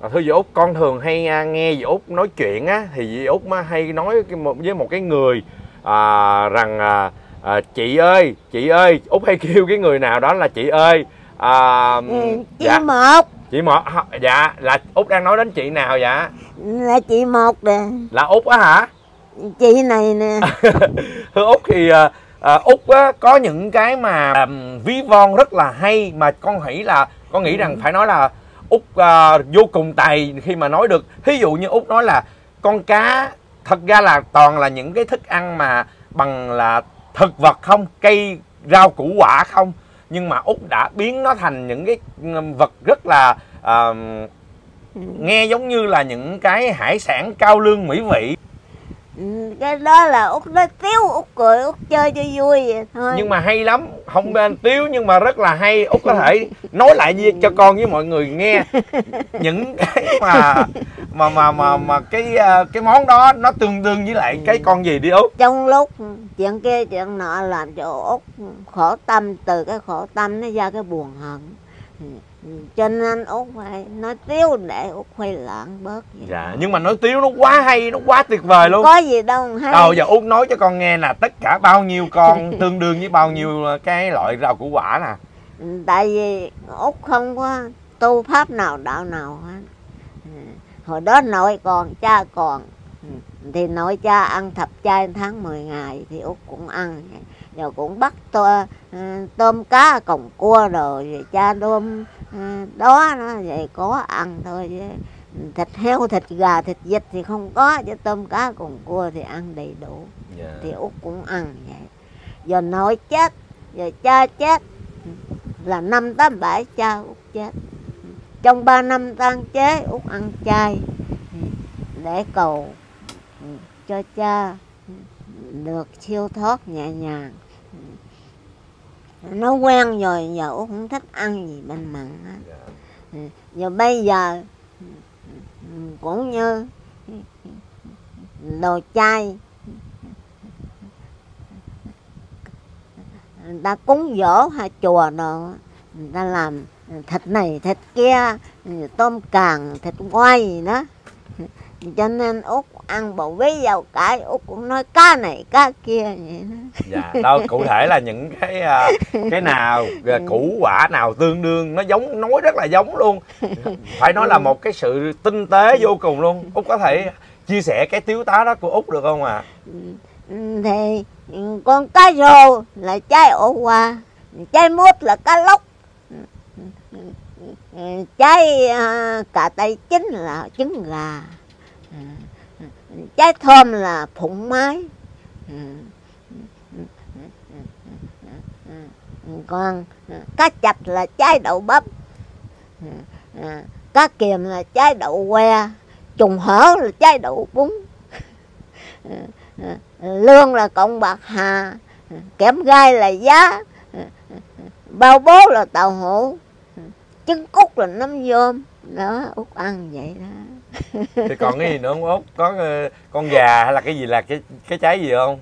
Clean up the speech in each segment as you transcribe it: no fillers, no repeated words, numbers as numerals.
Thưa dì Út, con thường hay nghe dì Út nói chuyện á, thì dì Út hay nói với một cái người rằng chị ơi, Út hay kêu cái người nào đó là chị ơi. Chị Một. Chị Một, dạ, là Út đang nói đến chị nào dạ? Là chị Một nè. Là Út á hả? Chị này nè. Thưa Út thì Út á, có những cái mà ví von rất là hay mà con nghĩ rằng phải nói là Út vô cùng tài khi mà nói được. Ví dụ như Út nói là con cá thật ra là toàn là những cái thức ăn mà bằng là thực vật không, cây rau củ quả không, nhưng mà Út đã biến nó thành những cái vật rất là nghe giống như là những cái hải sản cao lương mỹ vị. Cái đó là Út nói tiếu, Út cười, Út chơi cho vui vậy thôi. Nhưng mà hay lắm, không bên tiếu nhưng mà rất là hay. Út có thể nói lại cho con với mọi người nghe những cái mà cái món đó nó tương đương với lại cái con gì đi Út. Trong lúc chuyện kia chuyện nọ làm cho Út khổ tâm, từ cái khổ tâm nó ra cái buồn hận. Cho nên Út phải nói tiếu để Út khuây loạn bớt vậy. Dạ, nhưng mà nói tiếu nó quá hay, nó quá tuyệt vời luôn. Có gì đâu hay. Đầu giờ Út nói cho con nghe là tất cả bao nhiêu con tương đương với bao nhiêu cái loại rau củ quả nè. Tại vì Út không có tu pháp nào đạo nào hết. Hồi đó nội còn cha còn thì nội cha ăn thập chay tháng 10 ngày thì Út cũng ăn. Rồi cũng bắt tôm cá còng cua rồi cha đôm đó nó vậy có ăn thôi. Thịt heo, thịt gà, thịt vịt thì không có, chứ tôm cá còng cua thì ăn đầy đủ. Thì Út cũng ăn vậy. Giờ nội chết, giờ cha chết là năm 87 cha Út chết. Trong 3 năm tang chế Út ăn chay để cầu cho cha được siêu thoát nhẹ nhàng. Nó quen rồi, giờ Út không thích ăn gì bên mặn hết. Giờ bây giờ cũng như đồ chay, người ta cúng dỗ hay chùa đồ, người ta làm thịt này thịt kia, tôm càng, thịt quay gì đó. Cho nên Út ăn bầu bí dầu cải, Út cũng nói cá này cá kia vậy đó. Dạ, đâu cụ thể là những cái nào củ quả nào tương đương, nó giống, nói rất là giống luôn. Phải nói là một cái sự tinh tế vô cùng luôn. Út có thể chia sẻ cái tiếu tá đó của Út được không ạ? Thì con cá rô là trái ổ qua, trái mút là cá lóc, trái cà tây chín là trứng gà, trái thơm là phụng mái, còn cá chạch là trái đậu bắp, cá kiềm là trái đậu que, trùng hở là trái đậu bún, lương là cộng bạc hà, kẽm gai là giá, bao bố là tàu hũ, trứng cút là nấm dơm đó. Út ăn vậy đó. Thì còn cái gì nữa không Út? Có con gà hay là cái gì, là cái trái gì không?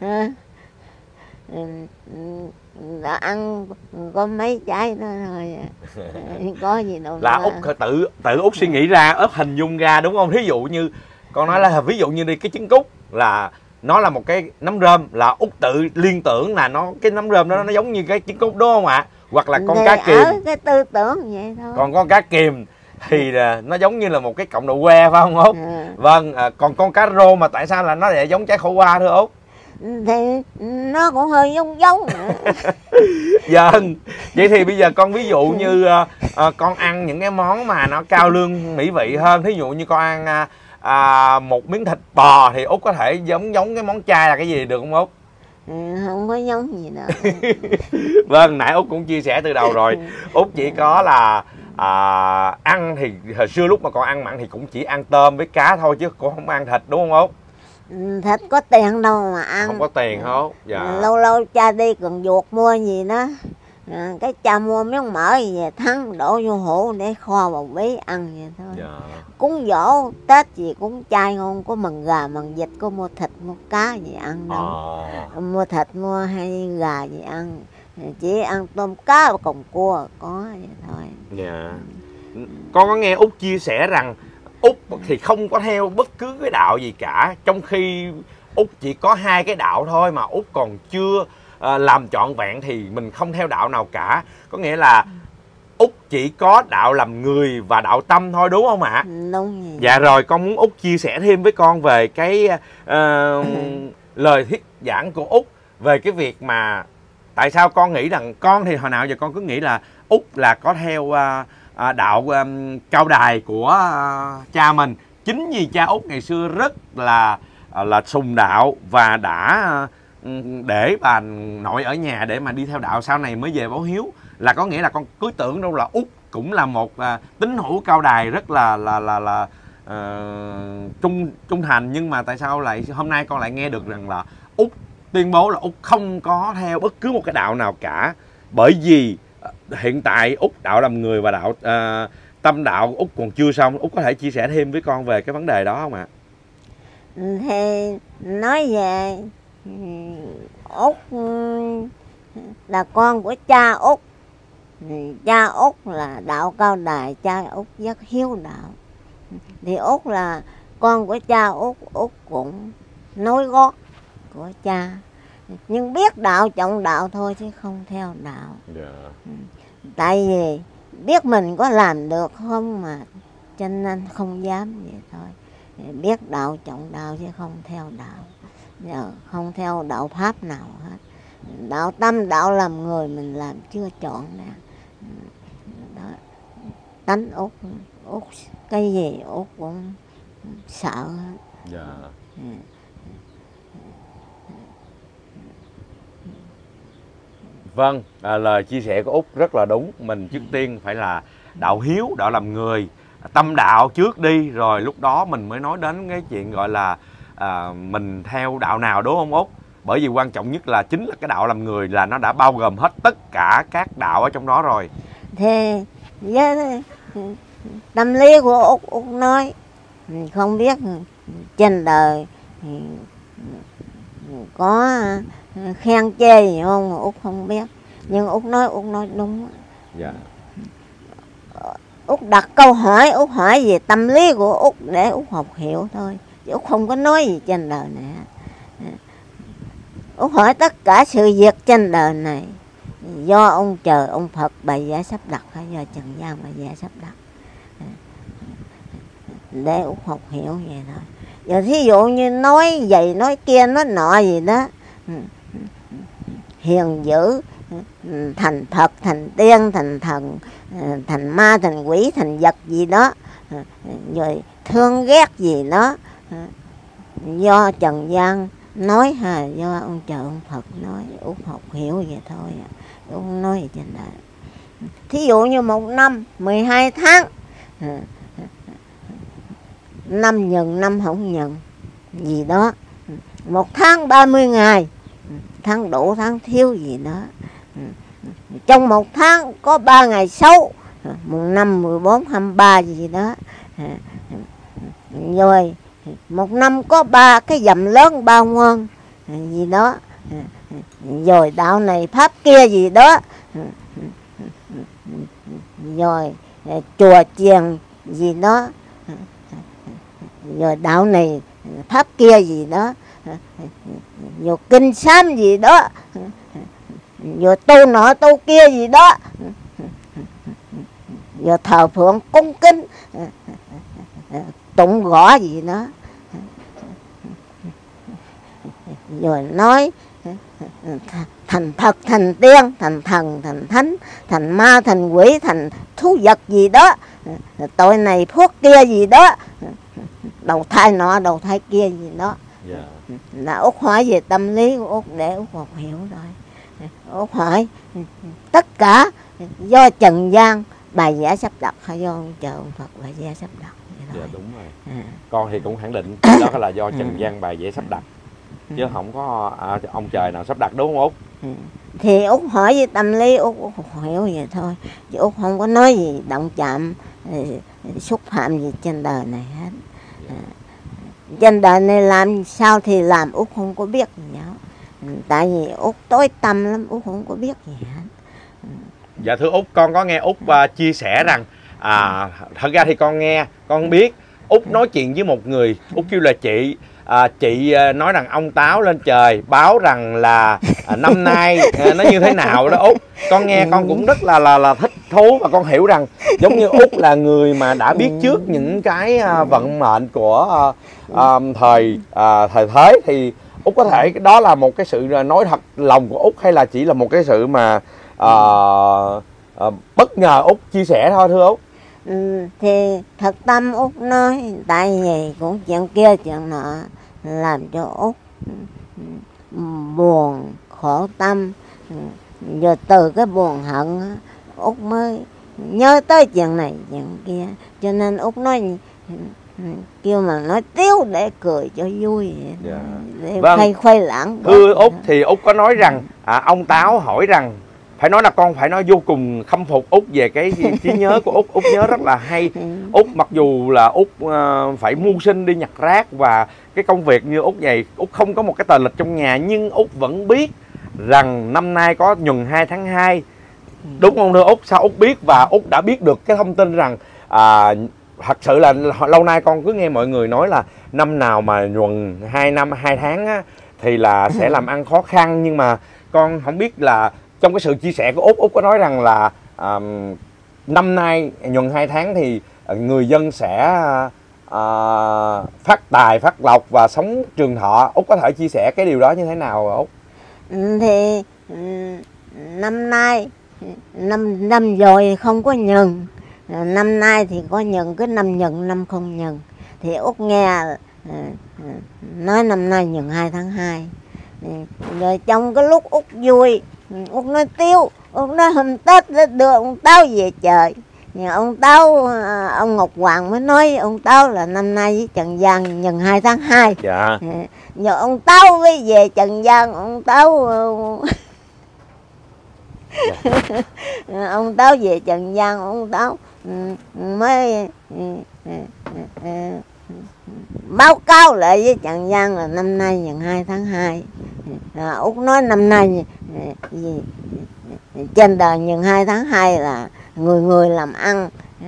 Đã ăn có mấy trái đó thôi. Có gì đâu là nữa. Út tự Út suy nghĩ ra, ấp hình dung ra đúng không? Thí dụ như con nói là ví dụ như đi cái trứng cút là nó là một cái nấm rơm, là Út tự liên tưởng là cái nấm rơm đó nó giống như cái trứng cút đúng không ạ? Hoặc là con cá kìm, cái tư tưởng vậy thôi. còn con cá kìm thì nó giống như là một cái cọng đậu que phải không Út? Vâng, còn con cá rô mà tại sao là nó lại giống trái khổ qua thưa Út? Thì nó cũng hơi giống Vâng, vậy thì bây giờ con ví dụ như con ăn những cái món mà nó cao lương mỹ vị hơn, thí dụ như con ăn một miếng thịt bò thì Út có thể giống cái món chay là cái gì được không Út? Không có giống gì đâu. Vâng, nãy Út cũng chia sẻ từ đầu rồi, Út chỉ có là ăn thì hồi xưa lúc mà còn ăn mặn thì cũng chỉ ăn tôm với cá thôi chứ cũng không ăn thịt đúng không Út? Thịt có tiền đâu mà ăn. Không có tiền hả? Dạ. Lâu lâu cha đi còn ruột mua gì đó, cái cha mua miếng mỡ gì về thắng đổ vô hũ để kho bầu bí ăn vậy thôi. Dạ. Cúng giỗ Tết gì cũng chay, không có mần gà mần vịt, có mua thịt mua cá gì ăn đâu. Mua thịt mua hay gà gì ăn, chỉ ăn tôm cá và còng cua có vậy thôi. Dạ. con có nghe Út chia sẻ rằng Út thì không có theo bất cứ cái đạo gì cả, trong khi Út chỉ có 2 cái đạo thôi mà Út còn chưa làm trọn vẹn thì mình không theo đạo nào cả. Có nghĩa là Út chỉ có đạo làm người và đạo tâm thôi, đúng không ạ? Đúng vậy. Dạ rồi, con muốn Út chia sẻ thêm với con về cái lời thuyết giảng của Út về cái việc mà tại sao con nghĩ rằng con thì hồi nào giờ con cứ nghĩ là Út là có theo đạo Cao Đài của cha mình. Chính vì cha Út ngày xưa rất là sùng đạo và đã để bà nội ở nhà để mà đi theo đạo, sau này mới về báo hiếu. Là có nghĩa là con cứ tưởng đâu là Út cũng là một tín hữu Cao Đài rất là trung thành, nhưng mà tại sao lại hôm nay con lại nghe được rằng là Út tuyên bố là Út không có theo bất cứ một cái đạo nào cả, bởi vì hiện tại Út đạo làm người và đạo tâm đạo Út còn chưa xong. Út có thể chia sẻ thêm với con về cái vấn đề đó không ạ? Thì nói về Út là con của cha Út. Cha Út là đạo Cao Đài, cha Út rất hiếu đạo. Thì Út là con của cha Út, Út cũng nối gót của cha, nhưng biết đạo trọng đạo thôi chứ không theo đạo. Tại vì biết mình có làm được không mà, cho nên không dám vậy thôi. Biết đạo trọng đạo chứ không theo đạo, không theo đạo pháp nào hết. Đạo tâm, đạo làm người mình làm chưa chọn nè. Tánh Út, Út cái gì Út cũng sợ hết. Dạ. Vâng, lời chia sẻ của Út rất là đúng. Mình trước tiên phải là đạo hiếu, đạo làm người, tâm đạo trước đi, rồi lúc đó mình mới nói đến cái chuyện gọi là mình theo đạo nào, đúng không Út? Bởi vì quan trọng nhất là chính là cái đạo làm người là nó đã bao gồm hết tất cả các đạo ở trong đó rồi. Thì với tâm lý của Út, Út nói không biết trên đời có khen chê gì không, Út không biết. Nhưng Út nói đúng. Dạ. Út đặt câu hỏi, Út hỏi về tâm lý của Út để Út học hiểu thôi, chứ Út không có nói gì trên đời này. Út hỏi tất cả sự việc trên đời này do ông trời, ông Phật bày vẽ sắp đặt hay do Trần gian bày vẽ sắp đặt, để Út học hiểu vậy thôi. Giờ thí dụ như nói vậy nói kia nói nọ gì đó, hiền dữ, thành Phật, thành tiên, thành thần, thành ma, thành quỷ, thành vật gì đó, rồi thương ghét gì đó, do Trần gian nói hay do ông trời ông Phật nói. Út học hiểu vậy thôi, Út không nói gì trên đời. Thí dụ như một năm 12 tháng, năm nhận năm không nhận gì đó, một tháng 30 ngày, tháng đủ tháng thiếu gì đó, trong một tháng có 3 ngày xấu, mùng 5, 14, 23 gì đó, rồi một năm có 3 cái dầm lớn 3 ngoan gì đó, rồi đạo này pháp kia gì đó, rồi chùa chiền gì đó, rồi đạo này pháp kia gì đó, rồi kinh sám gì đó, rồi tu nọ tu kia gì đó, rồi thờ phượng cung kính tụng gõ gì đó, rồi nói thành Phật, thành tiên, thành thần, thành thánh, thành ma, thành quỷ, thành thú vật gì đó, tội này phước kia gì đó, đầu thai nọ đầu thai kia gì đó. Là Út hỏi về tâm lý của Út để Út học hiểu rồi. Út hỏi tất cả do Trần gian bài vẽ sắp đặt hay do ông trời ông Phật bài vẽ sắp đặt. Dạ đúng rồi. Con thì cũng khẳng định đó là do Trần gian bài vẽ sắp đặt, chứ không có ông trời nào sắp đặt, đúng không Út? Thì Út hỏi về tâm lý Út hiểu vậy thôi, chứ Út không có nói gì động chạm xúc phạm gì trên đời này hết. Trên đời này làm sao thì làm, Út không có biết gì hết. Tại vì Út tối tâm lắm, Út không có biết gì hết. Dạ thưa Út, con có nghe Út chia sẻ rằng Thật ra thì con nghe, con biết Út nói chuyện với một người, Út kêu là chị. Chị nói rằng ông Táo lên trời báo rằng là năm nay nó như thế nào đó Út. Con nghe con cũng rất là thích thú, và con hiểu rằng giống như Út là người mà đã biết trước những cái vận mệnh của thời thế, thì Út có thể đó là một cái sự nói thật lòng của Út, hay là chỉ là một cái sự mà bất ngờ Út chia sẻ thôi thưa Út? Thì thật tâm Út nói, tại vì cũng chuyện kia chuyện nọ làm cho Út buồn khổ tâm, rồi từ cái buồn hận Út mới nhớ tới chuyện này chuyện kia, cho nên Út nói kêu mà nói tiếu để cười cho vui vậy. Để vâng. khuây lãng. Thưa Út, thì Út có nói rằng ông Táo hỏi rằng, phải nói là con phải nói vô cùng khâm phục Út về cái trí nhớ của Út. Út nhớ rất là hay. Út mặc dù là Út phải mưu sinh đi nhặt rác, và cái công việc như Út vậy, Út không có một cái tờ lịch trong nhà, nhưng Út vẫn biết rằng năm nay có nhuần 2 tháng 2. Đúng không thưa Út? Sao Út biết, và Út đã biết được cái thông tin rằng thật sự là lâu nay con cứ nghe mọi người nói là năm nào mà nhuần 2 tháng á, thì là sẽ làm ăn khó khăn. Nhưng mà con không biết là trong cái sự chia sẻ của Út, Út có nói rằng là năm nay nhuần 2 tháng thì người dân sẽ phát tài, phát lộc và sống trường thọ. Út có thể chia sẻ cái điều đó như thế nào Út? Thì năm nay, năm rồi không có nhừng, năm nay thì có nhừng, cứ năm nhừng năm không nhừng. Thì Út nghe nói năm nay nhừng 2 tháng 2. Rồi trong cái lúc Út vui, Út nói tiếu, Út nói hôm Tết đưa ông Táo về trời. Ông Táo, ông Ngọc Hoàng mới nói ông Táo là năm nay với Trần Giang nhừng 2 tháng 2. Dạ. Nhờ ông Táo mới về Trần Giang, ông Táo ông Táo về Trần Giang, ông Táo mới báo cáo lại với Trần Giang là năm nay nhừng 2 tháng 2. Út nói năm nay trên đời nhừng 2 tháng 2 là người người làm ăn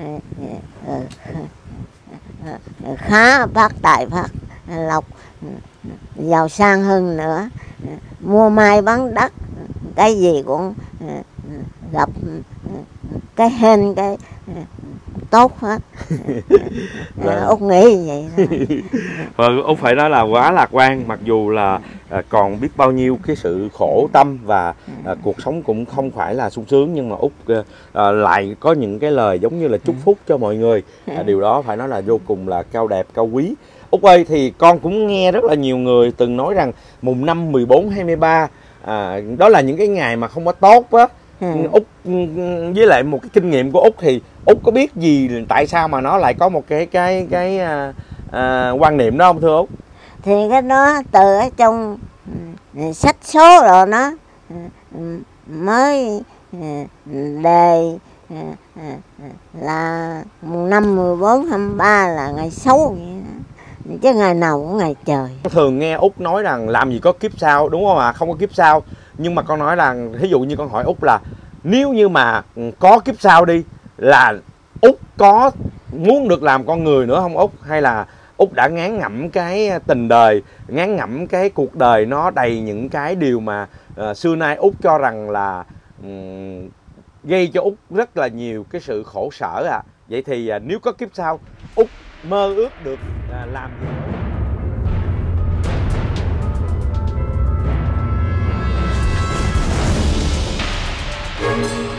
khá, phát tài phát lộc, giàu sang hơn nữa, mua mai bán đất, cái gì cũng gặp cái hên, cái tốt hết. Út nghĩ vậy thôi. Út phải nói là quá lạc quan, mặc dù là còn biết bao nhiêu cái sự khổ tâm, và cuộc sống cũng không phải là sung sướng, nhưng mà Út lại có những cái lời giống như là chúc phúc cho mọi người. Điều đó phải nói là vô cùng là cao đẹp, cao quý. Út ơi, thì con cũng nghe rất là nhiều người từng nói rằng mùng 5, 14, 23 đó là những cái ngày mà không có tốt á. Út với lại một cái kinh nghiệm của Út thì Út có biết gì tại sao mà nó lại có một cái quan niệm đó không thưa Út? Thì cái đó từ ở trong sách số rồi nó mới đề là mùng 5, 14, 23 là ngày xấu vậy đó. Chứ ngày nào cũng ngày trời. Thường nghe Út nói rằng làm gì có kiếp sau, đúng không ạ? Không có kiếp sau. Nhưng mà con nói là ví dụ như con hỏi Út là nếu như mà có kiếp sau đi, là Út có muốn được làm con người nữa không Út? Hay là Út đã ngán ngẩm cái tình đời, ngán ngẩm cái cuộc đời nó đầy những cái điều mà xưa nay Út cho rằng là gây cho Út rất là nhiều cái sự khổ sở à? Vậy thì nếu có kiếp sau, Út mơ ước được làm gì nữa?